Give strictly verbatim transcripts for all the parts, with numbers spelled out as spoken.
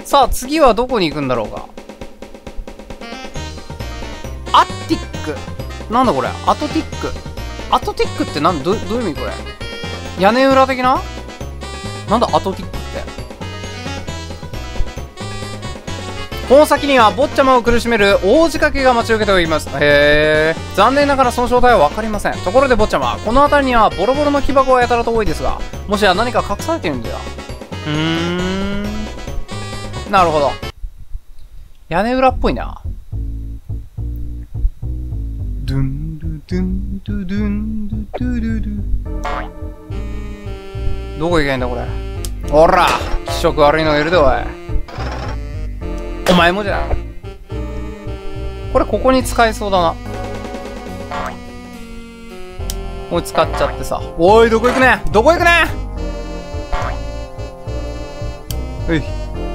さあ次はどこに行くんだろうか。アティック。なんだこれ。アトティック。アトティックってなんど、どういう意味これ。屋根裏的な。なんだアトティックって。この先には坊ちゃまを苦しめる大仕掛けが待ち受けております。へえ。残念ながらその正体は分かりません。ところで坊ちゃま、この辺りにはボロボロの木箱がやたらと多いですが、もしや何か隠されているんだよ。うーん。なるほど。屋根裏っぽいな。ドゥンドゥドゥンドゥドゥンドゥドゥドゥドゥ。どこ行けばいいんだこれ。ほら気色悪いのがいるでおい。お前もじゃ。これここに使えそうだな。もう使っちゃってさ。おいどこ行くねどこ行くね。おい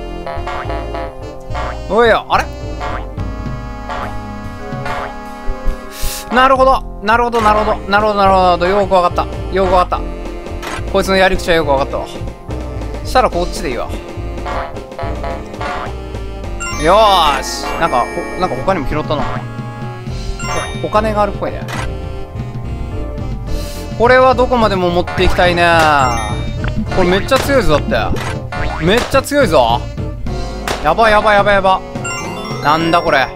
おいよあれ。なるほどなるほどなるほどなるほどなるほど。よくわかったよくわかった。こいつのやり口はよくわかったわ。したらこっちでいいわ。よーし。なんかほなんか他にも拾ったな。お, お金があるっぽいね。これはどこまでも持っていきたいね。これめっちゃ強いぞだって。めっちゃ強いぞ。やばいやばいやばいやば。なんだこれ。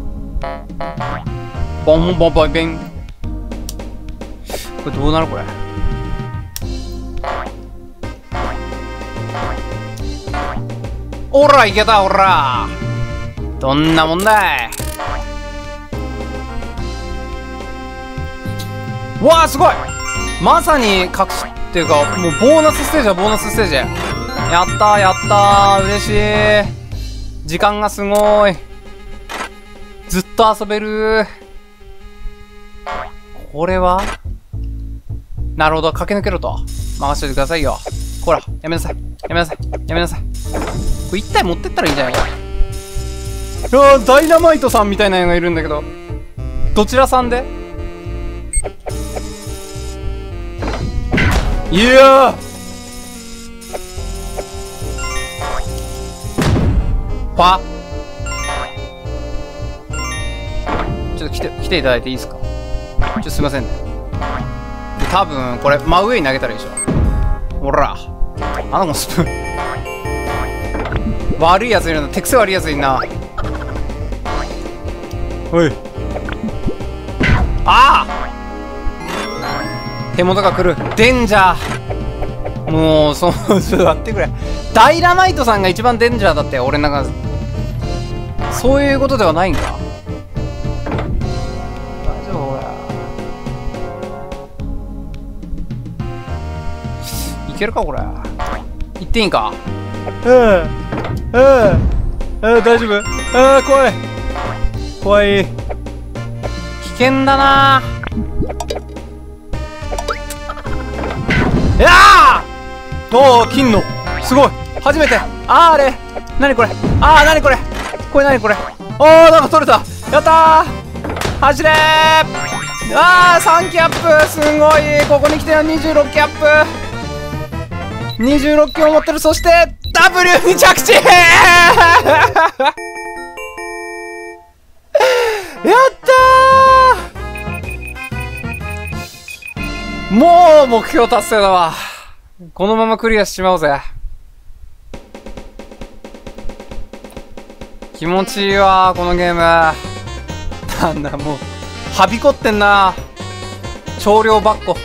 ボンボンボンビン。これどうなるこれ。おらいけたおら。どんなもんだい。わあすごい。まさに隠しっていうかもうボーナスステージはボーナスステージ。やったーやったー嬉しい。時間がすごい。ずっと遊べる。これはなるほど駆け抜けろと任せといてくださいよ。ほらやめなさいやめなさいやめなさい。これ一体持ってったらいいんじゃないか。いやーダイナマイトさんみたいなのがいるんだけど、どちらさんで。いやーパちょっと来て来ていただいていいですか。ちょっとすいませんね。多分これ真上に投げたらいいでしょ。ほらあのスプーン悪いやついるな。手癖悪いやついるな。おいああ手元が来る。デンジャー。もうそちょっと待ってくれ。ダイナマイトさんが一番デンジャーだって俺の中で。そういうことではないんか。大丈夫これ。いけるかこれ。行っていいんか。うんうんうん大丈夫。ああ怖い怖い。危険だな。いやあおお金のすごい初めて。あーあれ何これ。ああ何これこれ何これ。おおなんか取れた。やったー走れー。ああさんキャップすごい。ここに来てはにじゅうろくキャップにじゅうろっキを持ってる。そして ダブリュー に着地やったー。もう目標達成だわ。このままクリアしちまおうぜ。気持ちいいわこのゲーム。なんだもうはびこってんな。少量ばっこ。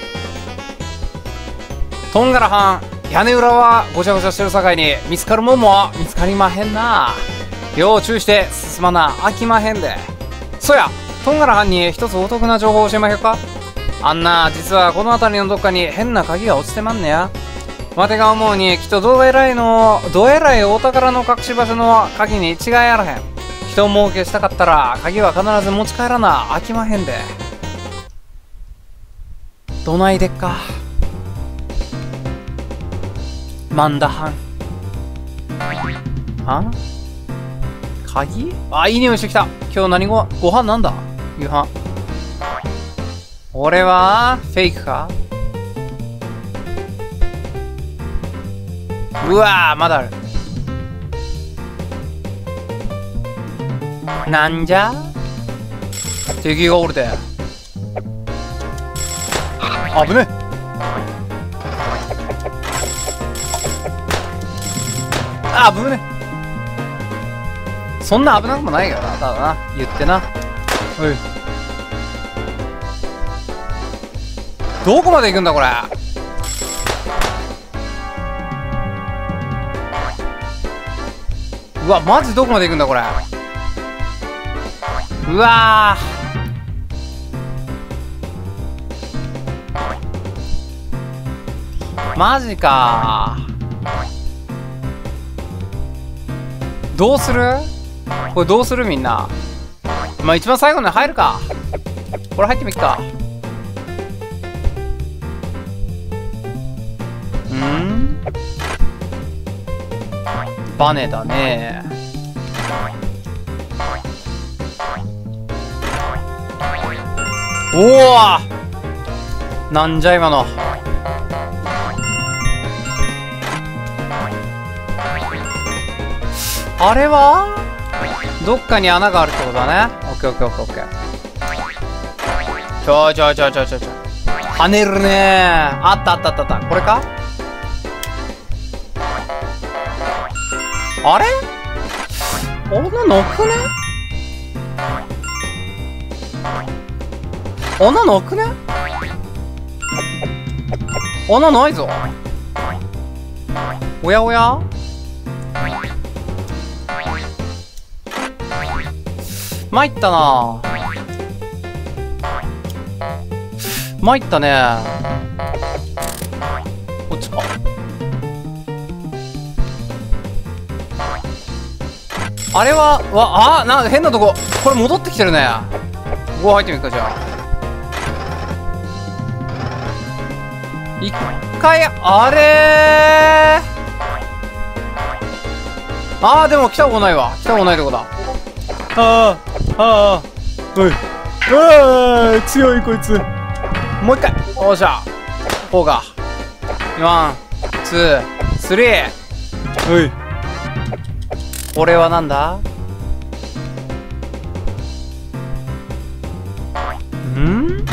トンガラハン屋根裏はごちゃごちゃしてるさかいに見つかるもんも見つかりまへんな。要注意して進まな飽きまへんで。そやトンガラハンに一つお得な情報を教えまひょか。あんな実はこの辺りのどっかに変な鍵が落ちてまんねや。わてが思うにきっとどえらいのどえらいお宝の隠し場所の鍵に違いあらへん。人儲けしたかったら鍵は必ず持ち帰らな飽きまへんで。どないでっかマンダハン。あ鍵。あいい匂いしてきた。今日何ごご飯なんだ夕飯。俺はフェイクか。うわーまだある。 なんじゃ敵がおるで。危ねえ。あ、危ねえ。そんな危なくもないけどな、ただな、言ってな。おい。どこまで行くんだこれ。うわ、マジどこまで行くんだこれ。うわー、マジかー。どうするこれ、どうするみんな。まあ一番最後に入るか。これ入ってみっか。んバネだね。おお、なんじゃ今の。あれはどっかに穴があるってことだね。オッケーオッケーオッケーオッケー。ちょちょちょちょちょちょ。跳ねるねー。あったあったあったあった。これか。あれ穴なくね。穴なくね。穴ないぞ。おやおや、参ったな。参ったね。こっちか。あれは、わ、あ、なんか変なとこ。これ戻ってきてるね。ここ入ってみるか、じゃあ。一回、あれー。あー、でも来たことないわ。来たことないとこだ。ああ、ああ、おい。うわー、強いこいつ。もう一回。おっしゃ。こうか。ワン、ツー、スリー。おい。これはなんだ？ん？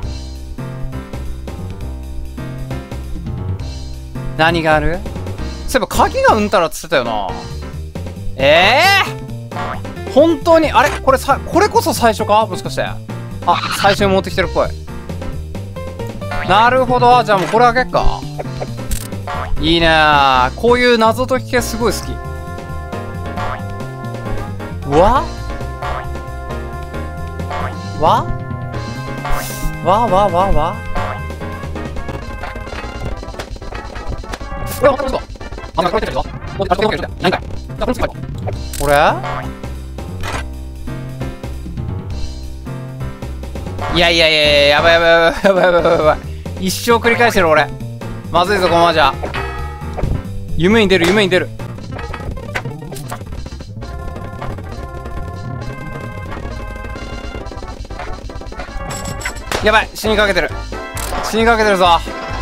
何がある？そういえば鍵がうんたらっつってたよな。ええー、本当にあれこれさ、これこそ最初かもしかして。あ、最初に持ってきてるっぽい。なるほど。じゃあもうこれ開けっか。いいねー。こういう謎解き系すごい好き。わわわわわわこれ分かりますか？あ、なんかこれ出てるぞ。もうあそこどけるぞ。何回？これ次これ？これ？いやいやいやいや、やばいやばいやばいやばいやばいやばい。一生繰り返してる俺。まずいぞこのままじゃ。夢に出る夢に出る。やばい、死にかけてる。死にかけてるぞ。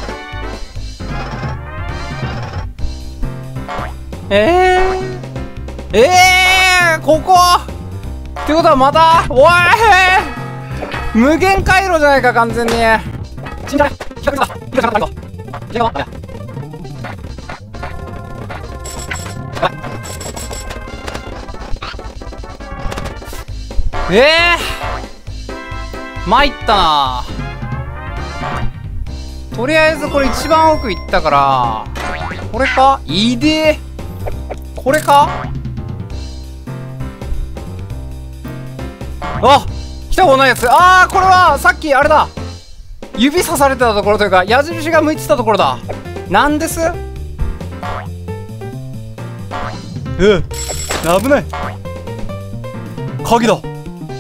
えー、えー、ここってことはまた、おい無限回路じゃないか完全に。死んじゃね。ひゃくだ。いるかな。いるかな。ええー、参ったな。とりあえずこれ一番奥行ったからこれか。いいでー。これか。あ、来たことないやつ。ああ、これはさっきあれだ。指さされてたところというか矢印が向いてたところだ。なんです。え、危ない。鍵だ。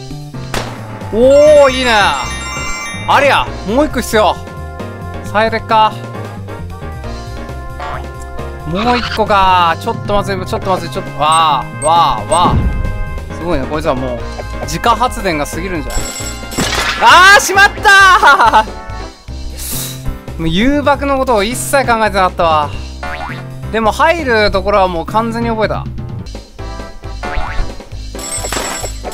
おお、いいね。あれや、もう一個必要。サイレか。もう一個か。ちょっとまずい、ちょっとまずい、ちょっと。わあ、わあ、わあ。すごいね、こいつはもう、自家発電が過ぎるんじゃない？ああ、しまったーもう誘爆のことを一切考えてなかったわ。でも入るところはもう完全に覚えた。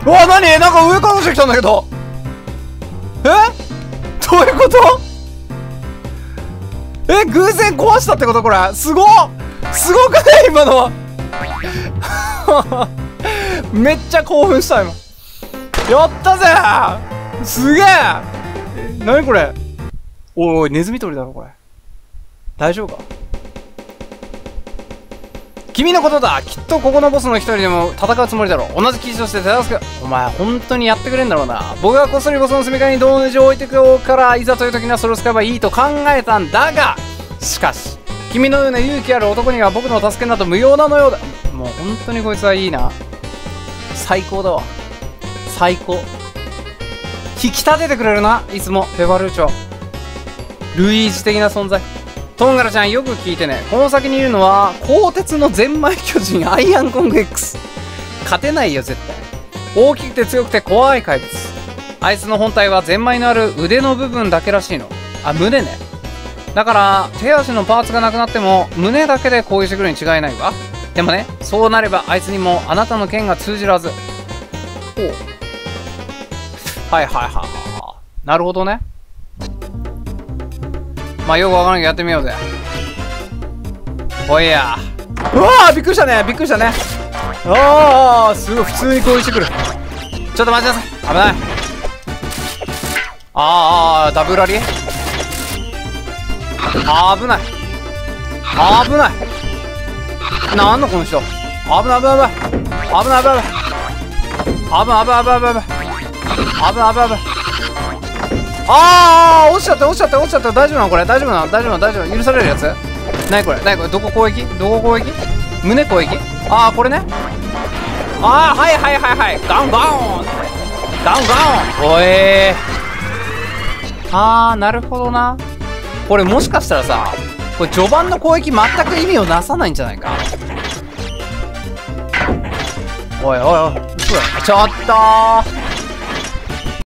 うわ、なになんか上から落ちてきたんだけど。えどういうこと？え、偶然壊したってことこれ。すごっすごくね今のめっちゃ興奮した今。やったぜすげえ。なにこれ。おいおい、ネズミ捕りだろこれ。大丈夫か？君のことだ。きっとここのボスの一人でも戦うつもりだろう。同じ記事として手助け。お前本当にやってくれんだろうな。僕がこっそりボスの住みかに同時を置いてくようから、いざという時にはそれを使えばいいと考えたんだが、しかし君のような勇気ある男には僕の助けなど無用なのようだ。もう本当にこいつはいいな。最高だわ。最高。引き立ててくれるな、いつもペパルーチョ。ルイージ的な存在。トンガラちゃんよく聞いてね。この先にいるのは鋼鉄のゼンマイ巨人アイアンコング X。 勝てないよ絶対。大きくて強くて怖い怪物。あいつの本体はゼンマイのある腕の部分だけらしいの。あ、胸ね。だから手足のパーツがなくなっても胸だけで攻撃してくるに違いないわ。でもね、そうなればあいつにもあなたの剣が通じるはず。ほう。はいはいはいはい。なるほどね。まあよくわからんけどやってみようぜ。おいや。うわーびっくりしたねびっくりしたね。ああすごい普通に攻撃してくる。ちょっと待ちなさい。危ない。ああダブラリ危ない危ない。なんのこの人。危ない危ない危ない危ない危ない危ない危ない危ない危ない危ない危ない危ない。ああ落ちちゃった落ちちゃった落ちちゃった。大丈夫なのこれ。大丈夫なの大丈夫なの大丈夫。許されるやつ。なにこれなにこれ。どこ攻撃どこ攻撃胸攻撃。ああこれね。ああはいはいはいはい。ガンガンガンガン。おえー。ああなるほどな。これもしかしたらさ、これ序盤の攻撃全く意味をなさないんじゃないか。おいおいおい、ちょっとー